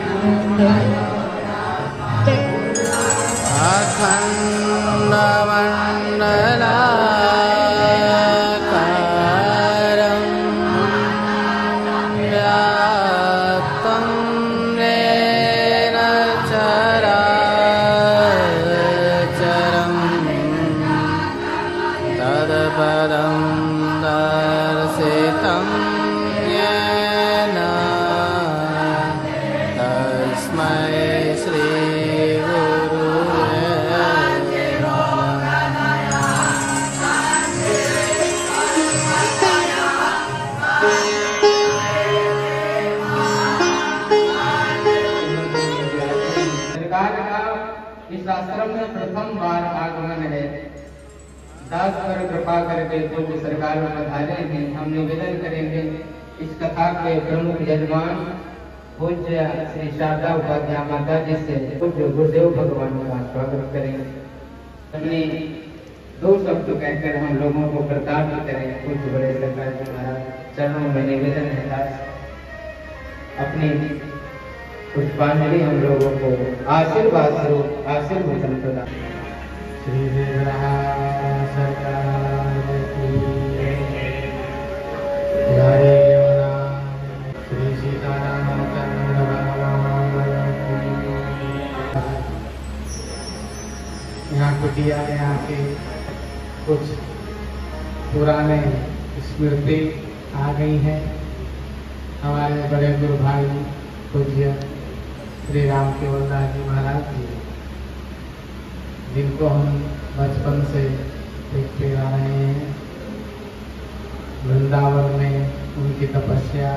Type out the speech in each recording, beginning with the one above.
अखण्डमण्डलाकारं व्याप्तं येन चराचरं तत्पदं दर्शितं येन तस्मै श्रीगुरुवे सरकार का इस आश्रम में प्रथम बार आगमन है। दास पर कृपा करके जो सरकार में पधारे हैं, हम निवेदन करेंगे इस कथा के प्रमुख यजमान पूज्य श्री शारदा उपाध्याय माता जी से पूज्य गुरुदेव भगवान का स्वागत करेंगे। हमने दो शब्द कहकर हम लोगों को कृतार्थ करें। पूज्य बड़े सरकार जी महाराज चरणों में निवेदन है, दास अपनी पुष्पांजलि हम लोगों को आशीर्वाद स्वरूप आशीर्वचन प्रदान। श्री देवराहा सरकार की हरे यमुना श्री सीतारामचंद्र भगवान की। यहाँ कुटिया में आके कुछ पुराने स्मृति आ गई हैं। हमारे बड़े गुरु भाई पूज्य श्री राम केवल दास जी महाराज जी, जिनको हम बचपन से देखते आ रहे हैं, वृंदावन में उनकी तपस्या,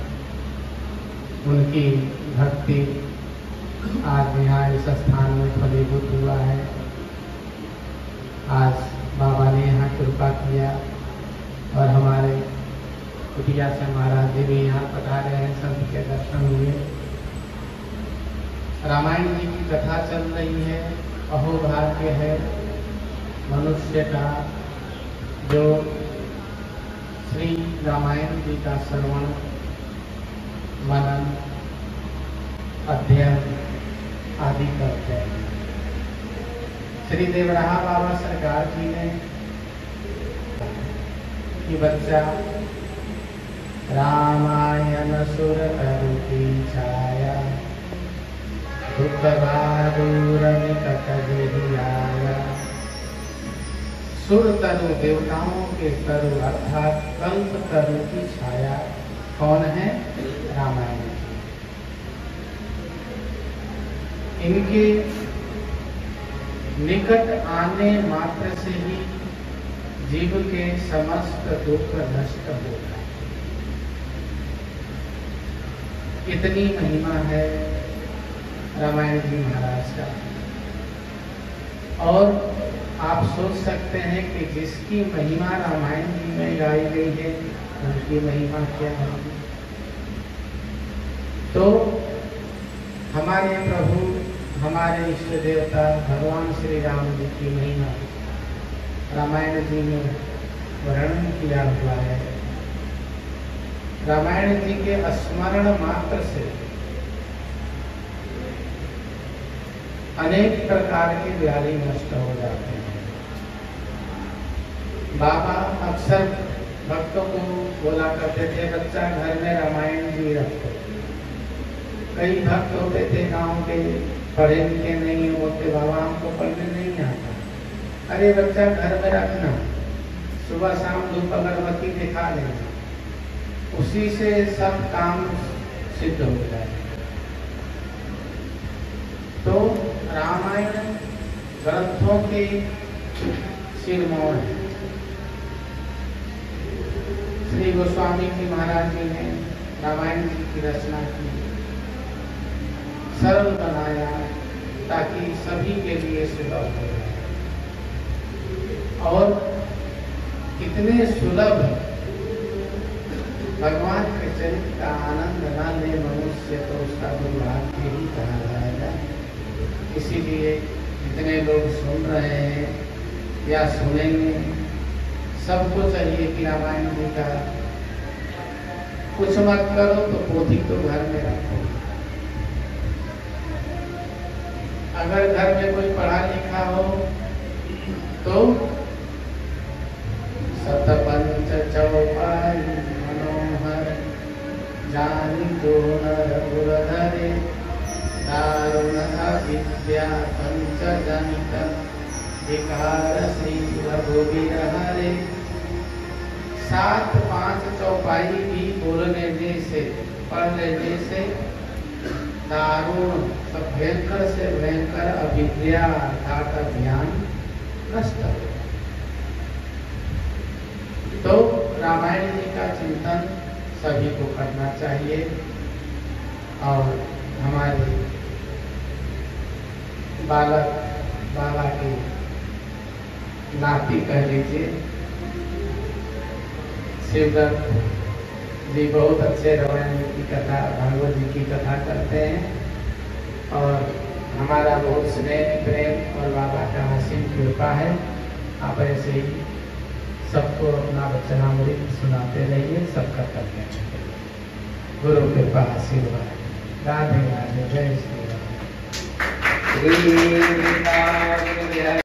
उनकी भक्ति आज यहाँ इस स्थान में फलीभूत हुआ है। आज बाबा ने यहाँ कृपा किया और हमारे कुटिया से महाराज जी भी यहाँ पधारे हैं, संत के दर्शन हुए। रामायण जी की कथा चल रही है। अहोभाग्य है मनुष्य का जो श्री रामायण जी का श्रवण मनन अध्ययन आदि करते हैं। श्री देवराहा बाबा सरकार जी ने कि बच्चा रामायण सुर तरु की छाया दुख बहादुर निकट आया। सुर तरु देवताओं के तरु अर्थात कल्प तरु की छाया कौन है? रामायण। इनके निकट आने मात्र से ही जीव के समस्त दुख नष्ट होता है। इतनी महिमा है रामायण जी महाराज का। और आप सोच सकते हैं कि जिसकी महिमा रामायण जी में गाई गई है उनकी महिमा क्या है। तो हमारे प्रभु हमारे इष्ट देवता भगवान श्री राम जी की महिमा रामायण जी में वर्णन किया हुआ है। रामायण जी के स्मरण मात्र से अनेक प्रकार के व्याधि नष्ट हो जाते हैं। बाबा अक्सर भक्तों को बोला करते थे बच्चा घर में रामायण जी रखो। कई भक्त होते थे गांव के, पढ़े लिखे नहीं होते, बाबा हमको पढ़ने नहीं आता। अरे बच्चा घर में रखना, सुबह शाम धूप अगरबत्ती दिखा लेना, उसी से सब काम सिद्ध हो जाए। तो रामायण ग्रंथों के शिरोमणि है। श्री गोस्वामी जी महाराज जी ने रामायण जी की रचना की, सरल बनाया ताकि सभी के लिए सुलभ हो जाए। और कितने सुलभ भगवान के चरित्र का आनंद न ले मनुष्य तो उसका दुर्भाग्य ही कहा जाएगा। इसीलिए जितने लोग सुन रहे हैं या सुनेंगे सबको चाहिए कि रामायण जी का कुछ मत करो तो पोथी तो घर में रखो। अगर घर में कोई पढ़ा लिखा हो तो सतपंच चौपाई मनोहर जानी जो नर धरे दारुण अविद्या पंचजनित विकार श्री रघुवीर हरे। 7-5 चौपाई भी बोल लेने से, पढ़ लेने से दारुण भयंकर से भयंकर अविद्या अर्थात अज्ञान नष्ट हो। तो रामायण जी का चिंतन सभी को करना चाहिए और हमारे बालक बाबा के नाती कह लीजिए शिवदत्त जी बहुत अच्छे रामायण की कथा, भागवत जी की कथा करते हैं और हमारा बहुत स्नेह प्रेम और बाबा का असीम कृपा है। आप ऐसे ही सबको अपना वचनामृत सुनाते रहिए, सबका करना चाहिए। गुरु कृपा आशीर्वाद। राधे राधे, जय श्री राम।